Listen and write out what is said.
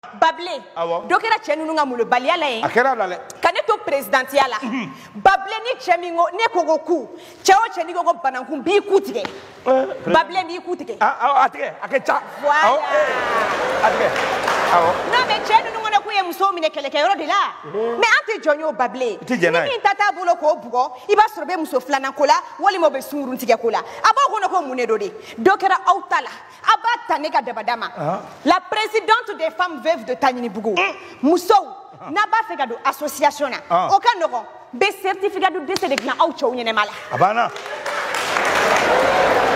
Bablé. Donc il a tenu nous a moule baliala. Kaneto présidentiala. Bablé ni chemingo ne kogoku. Chao chenigo go bananku bi kutige. Bablé bi kutige. Voilà. Non mais chenu nous na kuye muso mine keleke yoro de là. Mais ante jonyo Bablé. Ni tata bulo ko bugo. Iba sorbe muso flana kola wali mo be sungurun tige kola. Aba ko ko munedo de. Donc era autala. Aba taneka dabadama. La présidente des femmes veuves de Tanini Bougou. Moussou, n'a pas fait de association. Aucun n'aura. Des certificats de décès de Gna Aucho Yenemala. Abana.